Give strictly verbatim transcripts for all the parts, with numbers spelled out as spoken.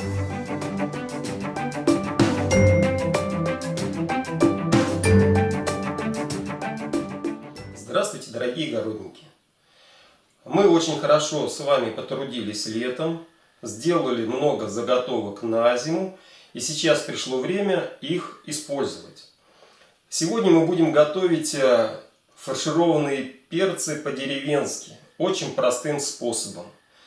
Здравствуйте, дорогие огородники! Мы очень хорошо с вами потрудились летом, сделали много заготовок на зиму, и сейчас пришло время их использовать. Сегодня мы будем готовить фаршированные перцы по-деревенски, очень простым способом.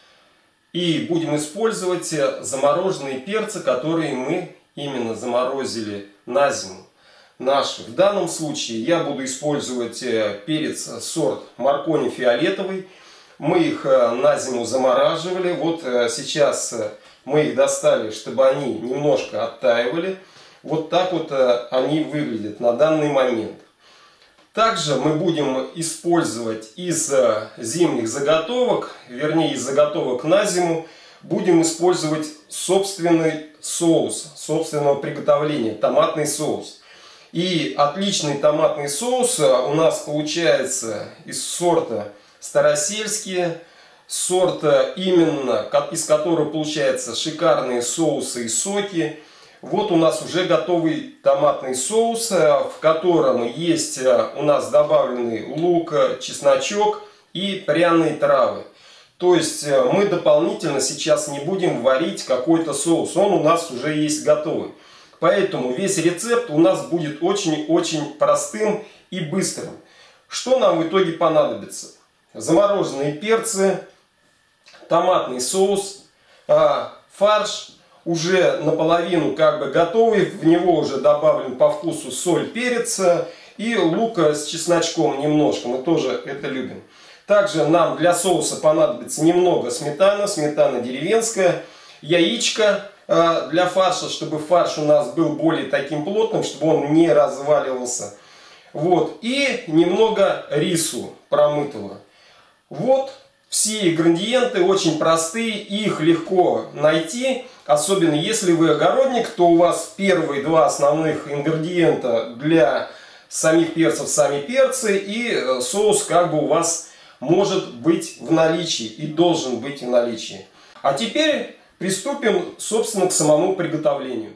И будем использовать замороженные перцы, которые мы именно заморозили на зиму. Наши. В данном случае я буду использовать перец сорт Маркони фиолетовый. Мы их на зиму замораживали. Вот сейчас мы их достали, чтобы они немножко оттаивали. Вот так вот они выглядят на данный момент. Также мы будем использовать из зимних заготовок, вернее из заготовок на зиму, будем использовать собственный соус, собственного приготовления, томатный соус. И отличный томатный соус у нас получается из сорта Старосельские, сорта именно, из которого получаются шикарные соусы и соки. Вот у нас уже готовый томатный соус, в котором есть у нас добавленный лук, чесночок и пряные травы. То есть мы дополнительно сейчас не будем варить какой-то соус, он у нас уже есть готовый. Поэтому весь рецепт у нас будет очень-очень простым и быстрым. Что нам в итоге понадобится? Замороженные перцы, томатный соус, фарш уже наполовину как бы готовый. В него уже добавлен по вкусу соль, перец и лук с чесночком немножко. Мы тоже это любим. Также нам для соуса понадобится немного сметаны, сметана деревенская, яичко для фарша, чтобы фарш у нас был более таким плотным, чтобы он не разваливался. Вот. И немного рису промытого. Вот все ингредиенты очень простые, их легко найти. Особенно если вы огородник, то у вас первые два основных ингредиента для самих перцев сами перцы, и соус как бы у вас может быть в наличии и должен быть в наличии. А теперь приступим, собственно, к самому приготовлению.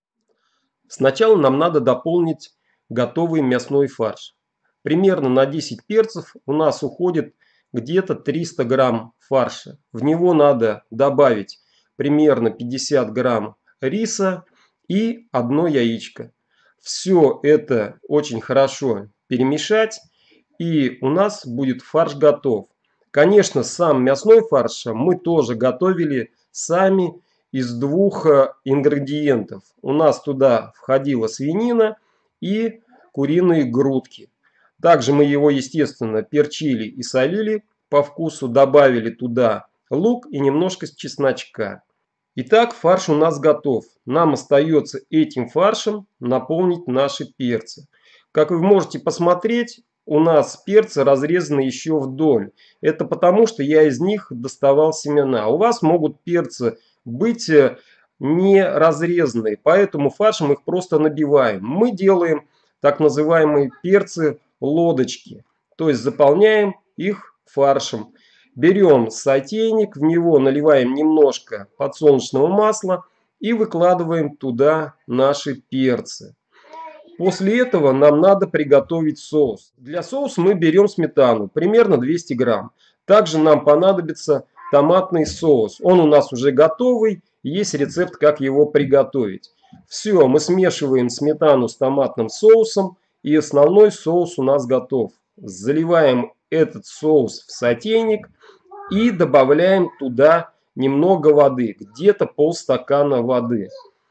Сначала нам надо дополнить готовый мясной фарш. Примерно на десять перцев у нас уходит где-то триста грамм фарша. В него надо добавить примерно пятьдесят грамм риса и одно яичко. Все это очень хорошо перемешать, и у нас будет фарш готов. Конечно, сам мясной фарш мы тоже готовили сами из двух ингредиентов. У нас туда входила свинина и куриные грудки. Также мы его, естественно, перчили и солили по вкусу, добавили туда лук и немножко чесночка. Итак, фарш у нас готов. Нам остается этим фаршем наполнить наши перцы. Как вы можете посмотреть, у нас перцы разрезаны еще вдоль. Это потому, что я из них доставал семена. У вас могут перцы быть не разрезанные, поэтому фаршем их просто набиваем. Мы делаем так называемые перцы лодочки, то есть заполняем их фаршем. Берем сотейник, в него наливаем немножко подсолнечного масла и выкладываем туда наши перцы. После этого нам надо приготовить соус. Для соуса мы берем сметану, примерно двести грамм. Также нам понадобится томатный соус. Он у нас уже готовый, есть рецепт, как его приготовить. Все, мы смешиваем сметану с томатным соусом, и основной соус у нас готов. Заливаем этот соус в сотейник и добавляем туда немного воды, где-то полстакана воды.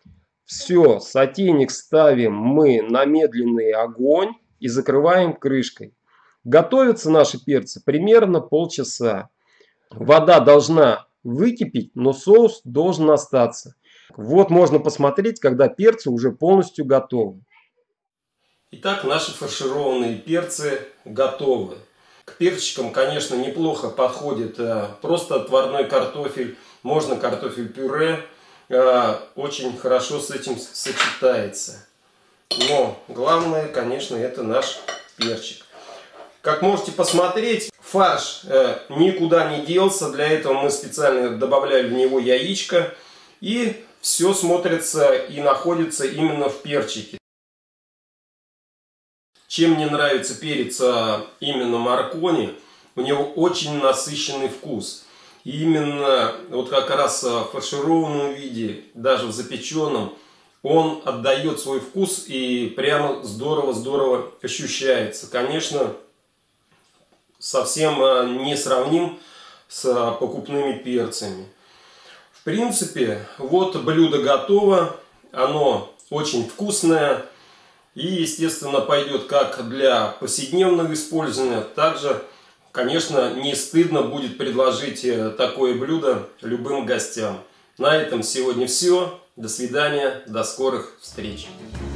Все, сотейник ставим мы на медленный огонь и закрываем крышкой. Готовятся наши перцы примерно полчаса. Вода должна выкипеть, но соус должен остаться. Вот можно посмотреть, когда перцы уже полностью готовы. Итак, наши фаршированные перцы готовы. К перчикам, конечно, неплохо подходит просто отварной картофель, можно картофель-пюре. Очень хорошо с этим сочетается. Но главное, конечно, это наш перчик. Как можете посмотреть, фарш никуда не делся. Для этого мы специально добавляли в него яичко. И все смотрится и находится именно в перчике. Чем мне нравится перец именно Маркони, у него очень насыщенный вкус. И именно вот как раз в фаршированном виде, даже в запеченном, он отдает свой вкус и прямо здорово-здорово ощущается. Конечно, совсем не сравним с покупными перцами. В принципе, вот блюдо готово. Оно очень вкусное. И, естественно, пойдет как для повседневного использования. Также, конечно, не стыдно будет предложить такое блюдо любым гостям. На этом сегодня все. До свидания. До скорых встреч.